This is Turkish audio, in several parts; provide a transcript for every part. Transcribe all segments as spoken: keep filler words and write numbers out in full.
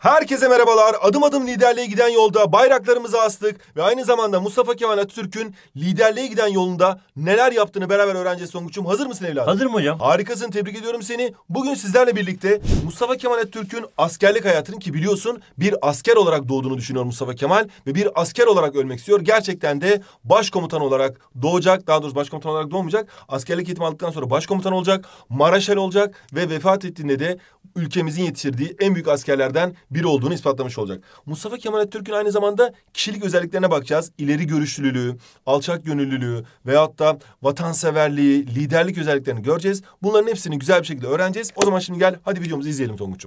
Herkese merhabalar. Adım adım liderliğe giden yolda bayraklarımızı astık ve aynı zamanda Mustafa Kemal Atatürk'ün liderliğe giden yolunda neler yaptığını beraber öğreneceğiz Tonguç'um. Hazır mısın evladım? Hazırım hocam. Harikasın, tebrik ediyorum seni. Bugün sizlerle birlikte Mustafa Kemal Atatürk'ün askerlik hayatının, ki biliyorsun bir asker olarak doğduğunu düşünüyor Mustafa Kemal ve bir asker olarak ölmek istiyor. Gerçekten de başkomutan olarak doğacak. Daha doğrusu başkomutan olarak doğmayacak. Askerlik eğitimi aldıktan sonra başkomutan olacak, Maraşal olacak ve vefat ettiğinde de ülkemizin yetiştirdiği en büyük askerlerden biri olduğunu ispatlamış olacak. Mustafa Kemal Atatürk'ün aynı zamanda kişilik özelliklerine bakacağız. İleri görüşlülüğü, alçak gönüllülüğü veyahut da vatanseverliği, liderlik özelliklerini göreceğiz. Bunların hepsini güzel bir şekilde öğreneceğiz. O zaman şimdi gel hadi videomuzu izleyelim Tonguç'um.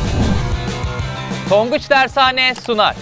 Tonguç Dershane sunar.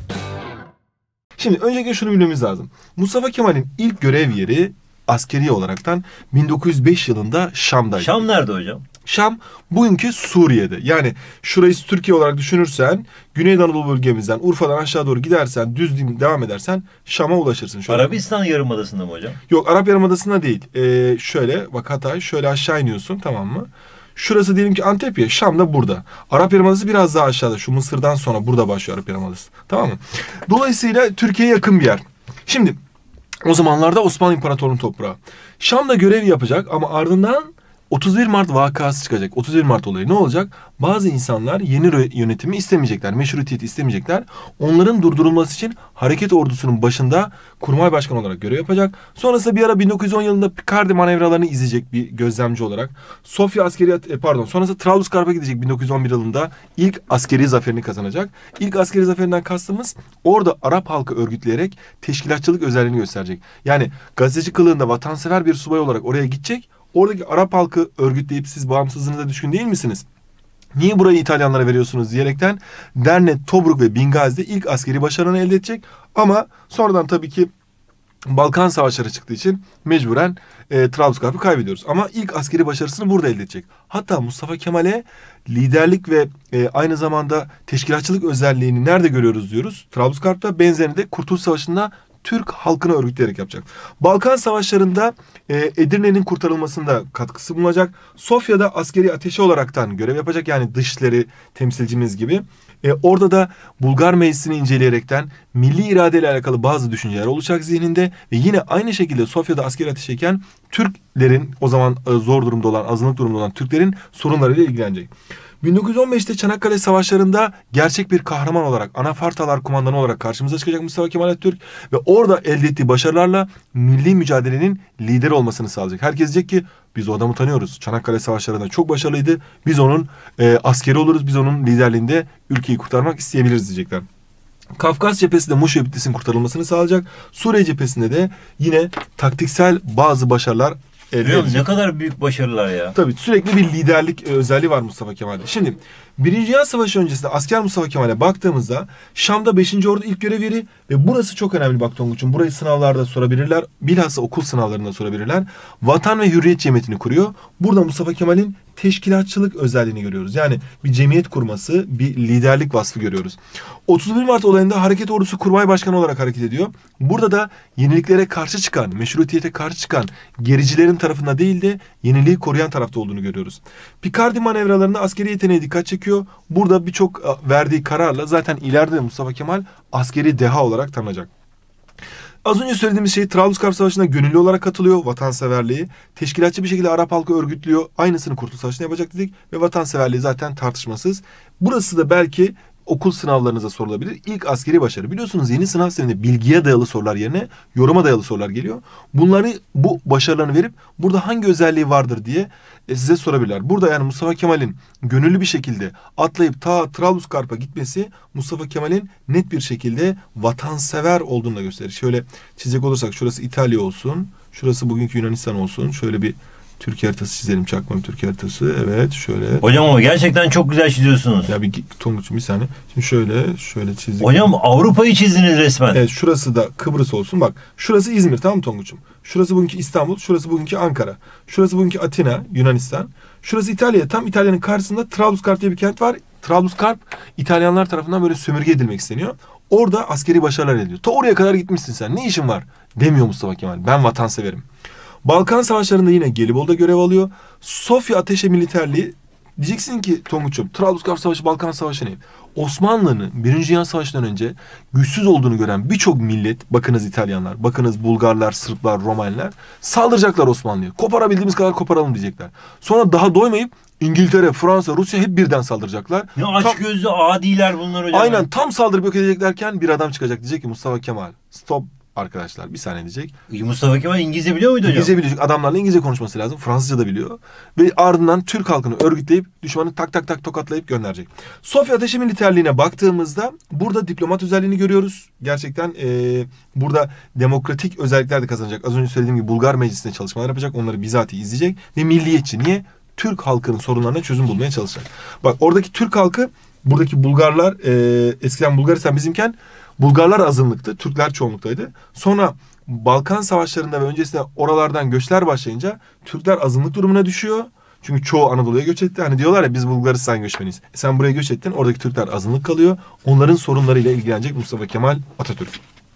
Şimdi öncelikle şunu bilmemiz lazım. Mustafa Kemal'in ilk görev yeri askeri olaraktan bin dokuz yüz beş yılında Şam'daydı. Şam nerede hocam? Şam bugünkü Suriye'de. Yani şurayı Türkiye olarak düşünürsen Güney Anadolu bölgemizden Urfa'dan aşağı doğru gidersen, düz devam edersen Şam'a ulaşırsın. Şöyle. Arabistan Yarımadası'nda mı hocam? Yok, Arap Yarımadası'nda değil. Ee, şöyle bak, Hatay, şöyle aşağı iniyorsun, tamam mı? Şurası diyelim ki Antalya, Şam da burada. Arap Yarımadası biraz daha aşağıda. Şu Mısır'dan sonra burada başlıyor Arap Yarımadası. Tamam mı? Dolayısıyla Türkiye'ye yakın bir yer. Şimdi o zamanlarda Osmanlı İmparatorluğu'nun toprağı. Şam'da görev yapacak ama ardından otuz bir Mart vakası çıkacak. otuz bir Mart olayı ne olacak? Bazı insanlar yeni yönetimi istemeyecekler, meşrutiyeti istemeyecekler. Onların durdurulması için hareket ordusunun başında kurmay başkanı olarak görev yapacak. Sonrasında bir ara bin dokuz yüz on yılında Picardy manevralarını izleyecek bir gözlemci olarak. Sofya askeri pardon, sonrasında Trablusgarp'a gidecek bin dokuz yüz on bir yılında ilk askeri zaferini kazanacak. İlk askeri zaferinden kastımız orada Arap halkı örgütleyerek teşkilatçılık özelliğini gösterecek. Yani gazeteci kılığında vatansever bir subay olarak oraya gidecek. Oradaki Arap halkı örgütleyip siz bağımsızlığınıza düşkün değil misiniz? Niye burayı İtalyanlara veriyorsunuz diyerekten Dernet, Tobruk ve Bingazi'de ilk askeri başarını elde edecek. Ama sonradan tabii ki Balkan Savaşları çıktığı için mecburen e, Trablusgarp'ı kaybediyoruz. Ama ilk askeri başarısını burada elde edecek. Hatta Mustafa Kemal'e liderlik ve e, aynı zamanda teşkilatçılık özelliğini nerede görüyoruz diyoruz? Trablusgarp'ta, benzerini de Kurtuluş Savaşı'nda Türk halkını örgütleyerek yapacak. Balkan Savaşları'nda e, Edirne'nin kurtarılmasında katkısı bulunacak. Sofya'da askeri ateşi olaraktan görev yapacak. Yani dışişleri temsilcimiz gibi. E, orada da Bulgar Meclisi'ni inceleyerekten milli iradeyle alakalı bazı düşünceler olacak zihninde. Ve yine aynı şekilde Sofya'da askeri ateşeyken Türklerin, o zaman e, zor durumda olan, azınlık durumda olan Türklerin sorunlarıyla ilgilenecek. bin dokuz yüz on beşte Çanakkale Savaşları'nda gerçek bir kahraman olarak, Anafartalar kumandanı olarak karşımıza çıkacak Mustafa Kemal Atatürk ve orada elde ettiği başarılarla milli mücadelenin lideri olmasını sağlayacak. Herkes diyecek ki biz o adamı tanıyoruz. Çanakkale Savaşları'nda çok başarılıydı. Biz onun e, askeri oluruz. Biz onun liderliğinde ülkeyi kurtarmak isteyebiliriz diyecekler. Kafkas cephesinde Muş ve Bitlis'in kurtarılmasını sağlayacak. Suriye cephesinde de yine taktiksel bazı başarılar elde edecek. Ne kadar büyük başarılar ya. Tabii sürekli bir liderlik özelliği var Mustafa Kemal'de. Şimdi Birinci Dünya Savaşı öncesinde asker Mustafa Kemal'e baktığımızda Şam'da beşinci Ordu ilk görev yeri ve burası çok önemli bak Tonguç'um. Burayı sınavlarda sorabilirler. Bilhassa okul sınavlarında sorabilirler. Vatan ve Hürriyet Cemiyeti'ni kuruyor. Burada Mustafa Kemal'in teşkilatçılık özelliğini görüyoruz. Yani bir cemiyet kurması, bir liderlik vasfı görüyoruz. otuz bir Mart olayında Hareket Ordusu Kurmay Başkanı olarak hareket ediyor. Burada da yeniliklere karşı çıkan, meşrutiyete karşı çıkan gericilerin tarafında değil de yeniliği koruyan tarafta olduğunu görüyoruz. Picardy manevralarında askeri yeteneğe dikkat çekiyor. Burada birçok verdiği kararla zaten ileride Mustafa Kemal askeri deha olarak tanınacak. Az önce söylediğimiz şey, Trablusgarp Savaşı'na gönüllü olarak katılıyor, vatanseverliği. Teşkilatçı bir şekilde Arap halkı örgütlüyor. Aynısını Kurtuluş Savaşı'nda yapacak dedik ve vatanseverliği zaten tartışmasız. Burası da belki okul sınavlarınıza sorulabilir. İlk askeri başarı. Biliyorsunuz yeni sınav sisteminde bilgiye dayalı sorular yerine yoruma dayalı sorular geliyor. Bunları, bu başarılarını verip burada hangi özelliği vardır diye e, size sorabilirler. Burada yani Mustafa Kemal'in gönüllü bir şekilde atlayıp ta Trablusgarp'a gitmesi Mustafa Kemal'in net bir şekilde vatansever olduğunu da gösterir. Şöyle çizecek olursak şurası İtalya olsun. Şurası bugünkü Yunanistan olsun. Şöyle bir Türkiye haritası çizelim. Çakma bir Türkiye haritası. Evet şöyle. Hocam ama gerçekten çok güzel çiziyorsunuz. Ya bir Tonguç'um bir saniye. Şimdi şöyle şöyle çizdik. Hocam Avrupa'yı çizdiniz resmen. Evet, şurası da Kıbrıs olsun. Bak şurası İzmir, tamam mı Tonguç'um? Şurası bugünkü İstanbul. Şurası bugünkü Ankara. Şurası bugünkü Atina, Yunanistan. Şurası İtalya. Tam İtalya'nın karşısında Trablusgarp diye bir kent var. Trablusgarp İtalyanlar tarafından böyle sömürge edilmek isteniyor. Orada askeri başarılar elde ediyor. Ta oraya kadar gitmişsin sen. Ne işin var? Demiyor Mustafa Kemal. Ben vatanseverim. Balkan Savaşları'nda yine Gelibolu'da görev alıyor. Sofya Ateşe Militerliği Diyeceksin ki Tonguç'um, Trablusgarp Savaşı, Balkan Savaşı ne? Osmanlı'nın Birinci Dünya Savaşı'ndan önce güçsüz olduğunu gören birçok millet, bakınız İtalyanlar, bakınız Bulgarlar, Sırplar, Romanlar saldıracaklar Osmanlı'ya. Koparabildiğimiz kadar koparalım diyecekler. Sonra daha doymayıp İngiltere, Fransa, Rusya hep birden saldıracaklar. Ne açgözlü adiler bunlar hocam. Aynen, tam saldırıp yok edeceklerken bir adam çıkacak, diyecek ki Mustafa Kemal stop arkadaşlar bir saniye diyecek. Mustafa Kemal İngilizce biliyor muydu hocam? İngilizce bilecek, adamlarla İngilizce konuşması lazım. Fransızca da biliyor. Ve ardından Türk halkını örgütleyip düşmanı tak tak tak tokatlayıp gönderecek. Sofya Ateşi Militerliğine baktığımızda burada diplomat özelliğini görüyoruz. Gerçekten ee, burada demokratik özellikler de kazanacak. Az önce söylediğim gibi Bulgar Meclisi'nde çalışmalar yapacak. Onları bizatihi izleyecek. Ve milliyetçi. Niye? Türk halkının sorunlarına çözüm bulmaya çalışacak. Bak oradaki Türk halkı, buradaki Bulgarlar, ee, eskiden Bulgaristan bizimken Bulgarlar azınlıktı, Türkler çoğunluktaydı. Sonra Balkan Savaşları'nda ve öncesinde oralardan göçler başlayınca Türkler azınlık durumuna düşüyor. Çünkü çoğu Anadolu'ya göç etti. Hani diyorlar ya biz Bulgaristan göçmeniyiz. E sen buraya göç ettin, oradaki Türkler azınlık kalıyor. Onların sorunlarıyla ilgilenecek Mustafa Kemal Atatürk.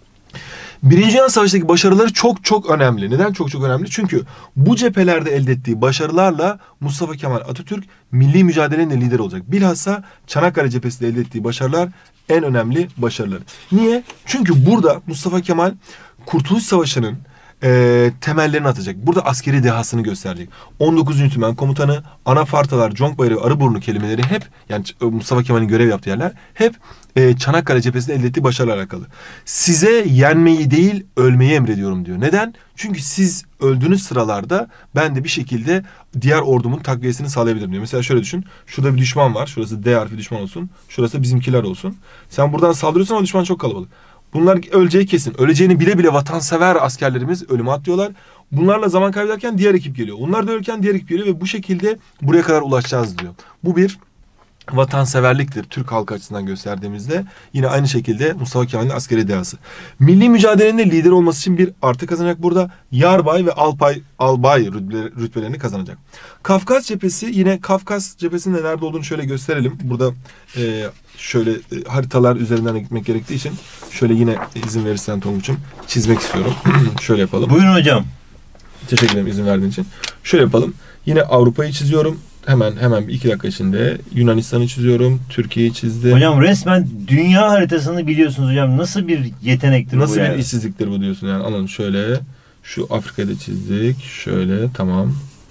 Birinci Dünya Savaşı'ndaki başarıları çok çok önemli. Neden çok çok önemli? Çünkü bu cephelerde elde ettiği başarılarla Mustafa Kemal Atatürk milli mücadelenin de lideri olacak. Bilhassa Çanakkale cephesinde elde ettiği başarılar en önemli başarıları. Niye? Çünkü burada Mustafa Kemal Kurtuluş Savaşı'nın e, temellerini atacak. Burada askeri dehasını gösterecek. on dokuzuncu Tümen Komutanı, Anafartalar, Conkbayırı, Arıburnu kelimeleri hep, yani Mustafa Kemal'in görev yaptığı yerler hep e, Çanakkale cephesinde elde ettiği başarılarla alakalı. Size yenmeyi değil ölmeyi emrediyorum diyor. Neden? Çünkü siz öldüğünüz sıralarda ben de bir şekilde diğer ordumun takviyesini sağlayabilirim diyor. Mesela şöyle düşün. Şurada bir düşman var. Şurası D harfi düşman olsun. Şurası bizimkiler olsun. Sen buradan saldırıyorsun ama düşman çok kalabalık. Bunlar öleceği kesin. Öleceğini bile bile vatansever askerlerimiz ölüme atlıyorlar. Bunlarla zaman kaybederken diğer ekip geliyor. Onlar da ölürken diğer ekip geliyor ve bu şekilde buraya kadar ulaşacağız diyor. Bu bir vatanseverliktir Türk halkı açısından gösterdiğimizde. Yine aynı şekilde Mustafa Kemal'in askeri dehası. Milli mücadelenin de lider olması için bir artı kazanacak burada. Yarbay ve Alpay, Albay rütbelerini kazanacak. Kafkas cephesi, yine Kafkas cephesinin de nerede olduğunu şöyle gösterelim. Burada e, şöyle e, haritalar üzerinden gitmek gerektiği için şöyle yine izin verirsen Tonguç'um çizmek istiyorum. Şöyle yapalım. Buyurun hocam. Teşekkür ederim izin verdiğin için. Şöyle yapalım. Yine Avrupa'yı çiziyorum. Hemen hemen bir iki dakika içinde Yunanistan'ı çiziyorum. Türkiye'yi çizdim. Hocam resmen dünya haritasını biliyorsunuz hocam. Nasıl bir yetenektir Nasıl bu bir yani? işsizliktir bu diyorsun yani. Anladım. Şöyle şu Afrika'yı da çizdik. Şöyle tamam.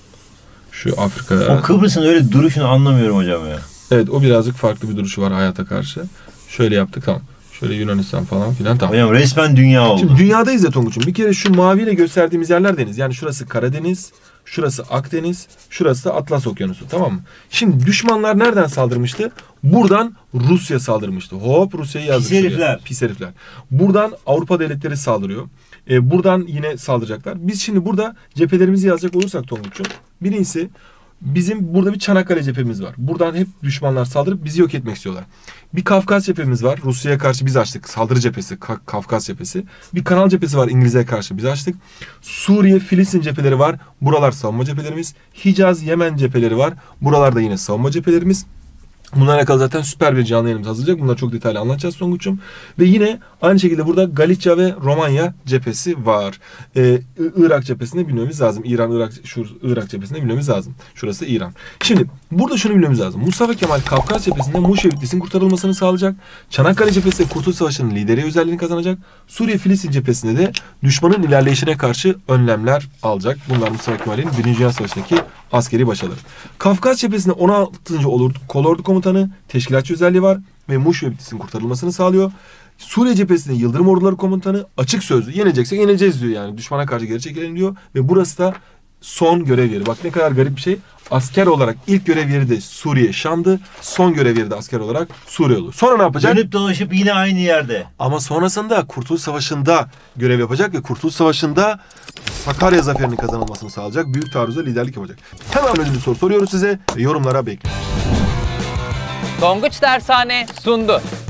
Şu Afrika. O Kıbrıs'ın öyle duruşunu anlamıyorum hocam ya. Evet, o birazcık farklı bir duruşu var hayata karşı. Şöyle yaptık tamam. Şöyle Yunanistan falan filan tamam. Hocam resmen dünya oldu. Şimdi dünyadayız ya Tonguç'um. Bir kere şu maviyle gösterdiğimiz yerler deniz. Yani şurası Karadeniz, şurası Akdeniz, şurası da Atlas Okyanusu, tamam mı? Şimdi düşmanlar nereden saldırmıştı? Buradan Rusya saldırmıştı. Hop Rusya'yı yazdık. Pis herifler. Pis herifler. Buradan Avrupa devletleri saldırıyor. Ee, buradan yine saldıracaklar. Biz şimdi burada cephelerimizi yazacak olursak Tonguç'um. Birincisi bizim burada bir Çanakkale cephemiz var. Buradan hep düşmanlar saldırıp bizi yok etmek istiyorlar. Bir Kafkas cephemiz var. Rusya'ya karşı biz açtık. Saldırı cephesi, Ka- Kafkas cephesi. Bir Kanal cephesi var. İngiliz'e karşı biz açtık. Suriye, Filistin cepheleri var. Buralar savunma cephelerimiz. Hicaz, Yemen cepheleri var. Buralarda yine savunma cephelerimiz. Bunlarla alakalı zaten süper bir canlı yayınımız hazırlayacak. Bunları çok detaylı anlatacağız Tonguç'um. Ve yine aynı şekilde burada Galicia ve Romanya cephesi var. Ee, Irak cephesini bilmemiz lazım. İran, Irak, şu Irak cephesini bilmemiz lazım. Şurası İran. Şimdi burada şunu bilmemiz lazım. Mustafa Kemal Kafkas cephesinde Muş ve Bitlis'in kurtarılmasını sağlayacak. Çanakkale cephesinde Kurtuluş Savaşı'nın lideri özelliğini kazanacak. Suriye, Filistin cephesinde de düşmanın ilerleyişine karşı önlemler alacak. Bunlar Mustafa Kemal'in Birinci Dünya Savaşı'ndaki askeri başarıları. Kafkas cephesinde on altıncı Kolordu Komutanı, teşkilatçı özelliği var ve Muş ve Bitlis'in kurtarılmasını sağlıyor. Suriye cephesinde Yıldırım Orduları Komutanı, açık sözlü, yeneceksek yeneceğiz diyor yani. Düşmana karşı geri çekilelim diyor ve burası da son görev yeri. Bak ne kadar garip bir şey. Asker olarak ilk görev yeri de Suriye, Şam'dı. Son görev yeri de asker olarak Suriye olur. Sonra ne yapacak? Dönüp dolaşıp yine aynı yerde. Ama sonrasında Kurtuluş Savaşı'nda görev yapacak ve Kurtuluş Savaşı'nda Sakarya zaferinin kazanılmasını sağlayacak. Büyük taarruzda liderlik yapacak. Hemen önemli bir soru soruyoruz size ve yorumlara bekliyoruz. Tonguç Dershane sundu.